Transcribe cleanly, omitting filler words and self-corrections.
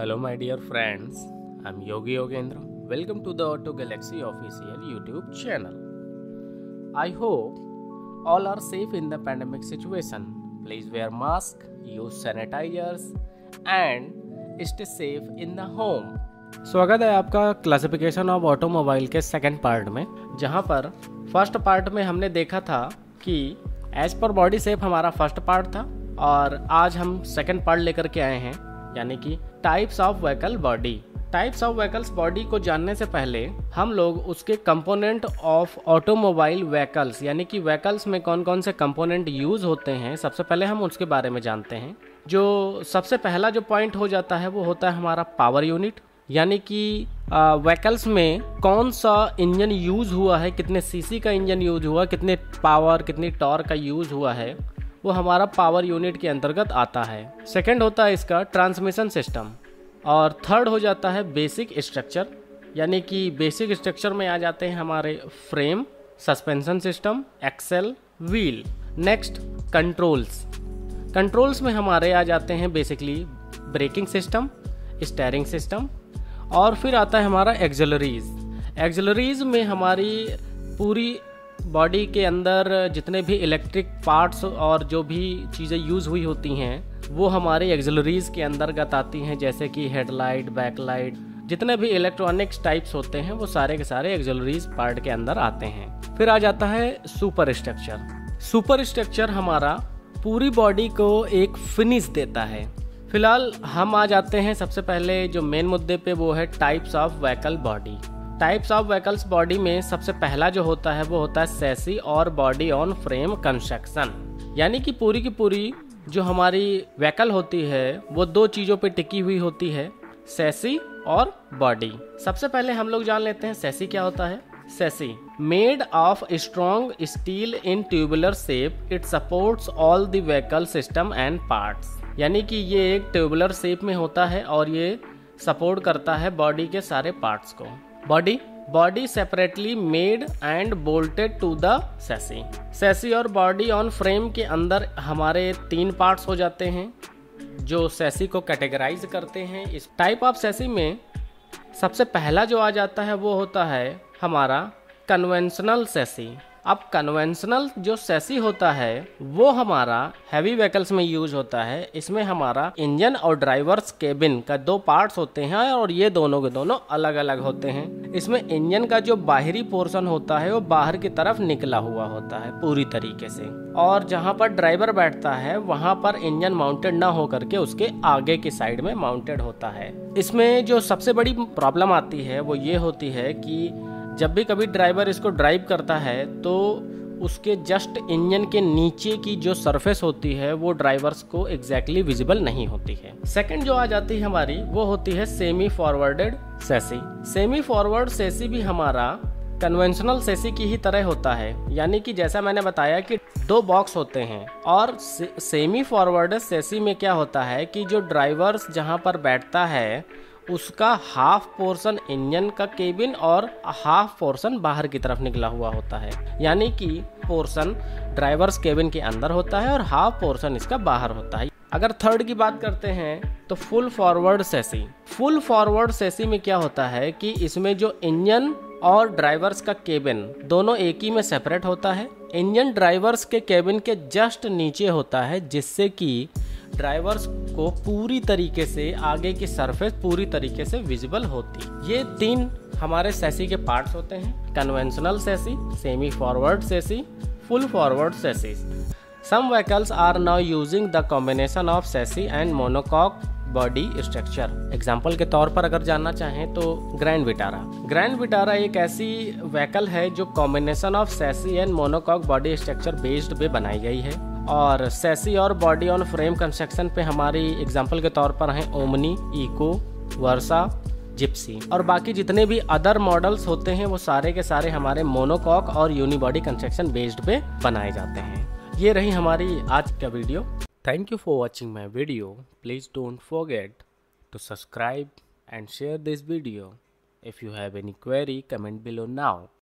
Hello, my dear friends. I'm Yogi Yogendra. Welcome to the Auto Galaxy official YouTube channel. I hope all are safe in the pandemic situation. Please wear mask, use sanitizers, and stay safe in the home. स्वागत है आपका classification of automobile के second part में, जहां पर first part में हमने देखा था कि एज पर बॉडी शेप हमारा फर्स्ट पार्ट था और आज हम सेकंड पार्ट लेकर के आए हैं, यानी कि types of vehicle body. Types of vehicles body को जानने से पहले हम लोग उसके कंपोनेंट ऑफ ऑटोमोबाइल व्हीकल्स, यानी कि व्हीकल्स में कौन कौन से कंपोनेंट यूज होते हैं, सबसे पहले हम उसके बारे में जानते हैं। जो सबसे पहला जो पॉइंट हो जाता है वो होता है हमारा पावर यूनिट, यानी कि व्हीकल्स में कौन सा इंजन यूज हुआ है, कितने सीसी का इंजन यूज हुआ, कितने पावर कितनी टॉर्क का यूज हुआ है, वो हमारा पावर यूनिट के अंतर्गत आता है। सेकंड होता है इसका ट्रांसमिशन सिस्टम और थर्ड हो जाता है बेसिक स्ट्रक्चर, यानी कि बेसिक स्ट्रक्चर में आ जाते हैं हमारे frame, suspension system, axle, wheel. Next controls. Controls में हमारे आ जाते हैं basically braking system, steering system, और फिर आता है हमारा एक्सिलरीज। एक्सिलरीज में हमारी पूरी बॉडी के अंदर जितने भी इलेक्ट्रिक पार्ट्स और जो भी चीज़ें यूज़ हुई होती हैं वो हमारे एक्सिलरीज के अंतर्गत आती हैं, जैसे कि हेडलाइट, बैकलाइट, जितने भी इलेक्ट्रॉनिक्स टाइप्स होते हैं वो सारे के सारे एक्सिलरीज पार्ट के अंदर आते हैं। फिर आ जाता है सुपर स्ट्रक्चर। सुपर स्ट्रक्चर हमारा पूरी बॉडी को एक फिनिश देता है। फिलहाल हम आ जाते हैं सबसे पहले जो मेन मुद्दे पे, वो है types of vehicle body. Types of vehicles body में सबसे पहला जो होता है वो होता है सैसी और बॉडी ऑन फ्रेम कंस्ट्रक्शन, यानी कि पूरी जो हमारी व्हीकल होती है वो दो चीज़ों पे टिकी हुई होती है, सैसी और बॉडी। सबसे पहले हम लोग जान लेते हैं सैसी क्या होता है। Chassis made of strong steel in tubular shape, it supports all the vehicle system and parts, यानी कि ये एक ट्यूबुलर शेप में होता है और ये सपोर्ट करता है बॉडी के सारे पार्ट्स को। Body separately made and bolted to the chassis. Chassis और बॉडी ऑन फ्रेम के अंदर हमारे तीन पार्ट्स हो जाते हैं जो सैसी को कैटेगराइज करते हैं। इस टाइप ऑफ सैसी में सबसे पहला जो आ जाता है वो होता है हमारा कन्वेंशनल सैसी। अब कन्वेंशनल जो सैसी होता है वो हमारा हैवी व्हीकल्स में यूज होता है। इसमें हमारा इंजन और ड्राइवर्स केबिन का दो पार्ट्स होते हैं और ये दोनों के दोनों अलग अलग होते हैं। इसमें इंजन का जो बाहरी पोर्शन होता है वो बाहर की तरफ निकला हुआ होता है पूरी तरीके से, और जहाँ पर ड्राइवर बैठता है वहाँ पर इंजन माउंटेड ना होकर के उसके आगे की साइड में माउंटेड होता है। इसमें जो सबसे बड़ी प्रॉब्लम आती है वो ये होती है कि जब भी कभी ड्राइवर इसको ड्राइव करता है तो उसके जस्ट इंजन के नीचे की जो सरफेस होती है वो ड्राइवर्स को एग्जैक्टली विजिबल नहीं होती है। सेकंड जो आ जाती है हमारी वो होती है semi forwarded chassis. Semi forward chassis भी हमारा कन्वेंशनल सैसी की ही तरह होता है, यानी कि जैसा मैंने बताया कि दो बॉक्स होते हैं, और सेमी फॉरवर्डेड सैसी में क्या होता है कि जो ड्राइवर्स जहां पर बैठता है उसका हाफ पोर्शन इंजन का केबिन और हाफ पोर्शन बाहर की तरफ निकला हुआ होता है, यानी कि पोर्शन ड्राइवर्स केबिन के अंदर होता है और हाफ पोर्शन इसका बाहर होता है। अगर थर्ड की बात करते हैं तो full forward chassis. Full forward chassis में क्या होता है कि इसमें जो इंजन और ड्राइवर्स का केबिन दोनों एक ही में सेपरेट होता है। इंजन ड्राइवर्स के केबिन के जस्ट नीचे होता है, जिससे कि ड्राइवर्स को पूरी तरीके से आगे की सरफेस पूरी तरीके से विजिबल होती। ये तीन हमारे सैसी के पार्ट्स होते हैं: conventional chassis, semi forward chassis, full forward chassis. Some vehicles are now using the combination of chassis and monocoque body structure. Example के तौर पर अगर जानना चाहें तो ग्रैंड विटारा एक ऐसी व्हीकल है जो combination of chassis and monocoque body structure based पे बनाई गई है, और सैसी और बॉडी ऑन फ्रेम कंस्ट्रक्शन पे हमारी एग्जाम्पल के तौर पर हैं ओमनी, इको, वर्सा, जिप्सी, और बाकी जितने भी अदर मॉडल्स होते हैं वो सारे के सारे हमारे मोनोकॉक और यूनिबॉडी कंस्ट्रक्शन बेस्ड पे बनाए जाते हैं। ये रही हमारी आज का video. Thank you for watching my video. Please don't forget to subscribe and share this video. If you have any query, comment below now.